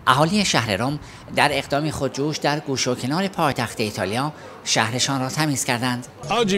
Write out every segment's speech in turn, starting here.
اهالی شهر روم در اقدامی خودجوش در گوشه و کنار پایتخت ایتالیا شهرشان را تمیز کردند.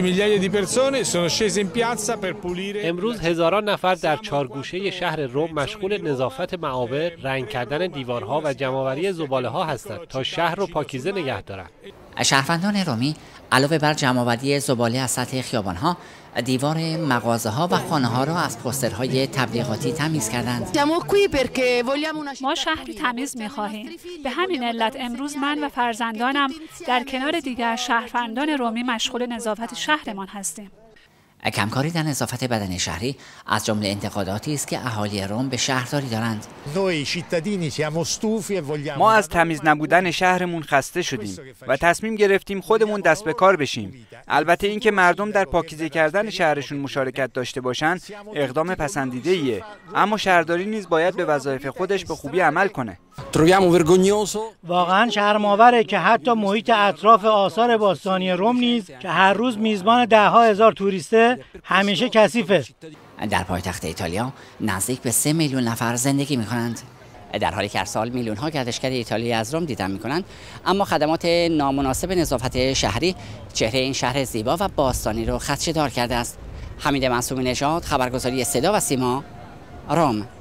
امروز هزاران نفر در چهارگوشه شهر روم مشغول نظافت معابر، رنگ کردن دیوارها و جمع‌آوری زباله‌ها هستند تا شهر را پاکیزه نگه دارند. شهروندان رومی علاوه بر جمع‌آوری زباله از سطح خیابان‌ها، دیوار مغازه‌ها و خانه‌ها را از پوسترهای تبلیغاتی تمیز کردند. ما شهری تمیز می‌خواهیم. به همین علت امروز من و فرزندانم در کنار دیگر شهروندان رومی مشغول نظافت شهرمان هستیم. کمکاری در نظافت بدن شهری از جمله انتقاداتی است که اهالی روم به شهرداری دارند. ما از تمیز نبودن شهرمون خسته شدیم و تصمیم گرفتیم خودمون دست به کار بشیم. البته اینکه مردم در پاکیزه کردن شهرشون مشارکت داشته باشند اقدام پسندیده‌ایه، اما شهرداری نیز باید به وظایف خودش به خوبی عمل کنه. واقعا شرم‌آوره که حتی محیط اطراف آثار باستانی روم نیز که هر روز میزبان ده‌ها هزار توریسته همیشه کثیفه. در پایتخت ایتالیا نزدیک به 3 میلیون نفر زندگی می‌کنند، در حالی که هر سال میلیون‌ها گردشگر ایتالیایی از روم دیدن می‌کنند، اما خدمات نامناسب نظافت شهری چهره این شهر زیبا و باستانی را خدشه‌دار کرده است. حمید معصومی نژاد، خبرگزاری صدا و سیما، روم.